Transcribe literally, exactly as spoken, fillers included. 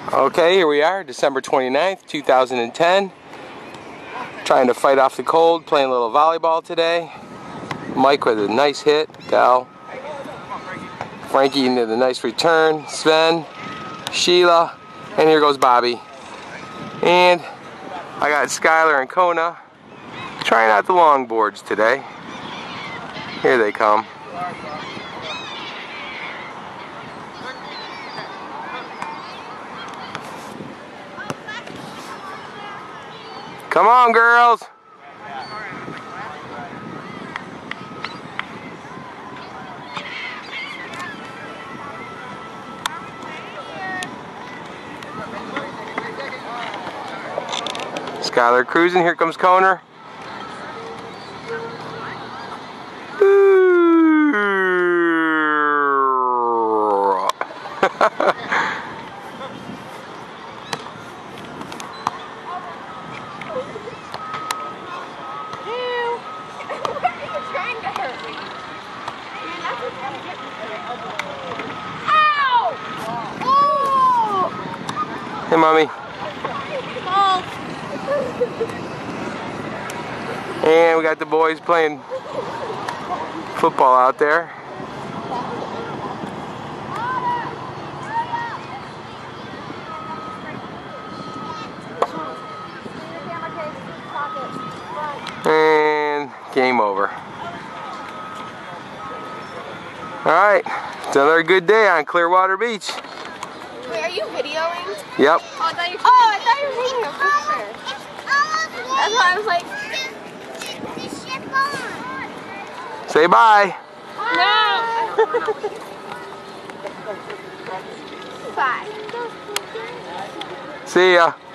Okay, here we are, December twenty-ninth, two thousand ten. Trying to fight off the cold, playing a little volleyball today. Mike with a nice hit, Dal. Frankie into the nice return, Sven, Sheila, and here goes Bobby. And I got Skylar and Kona trying out the long boards today. Here they come. Come on, girls! Skylar cruising, here comes Kona. Hey, Mommy. Oh. And we got the boys playing football out there. And game over. Alright, it's another good day on Clearwater Beach. Wait, are you videoing? Yep. Oh, I thought you were, oh, I thought you were taking a picture. That's why I was like, say bye. No. Bye. See ya.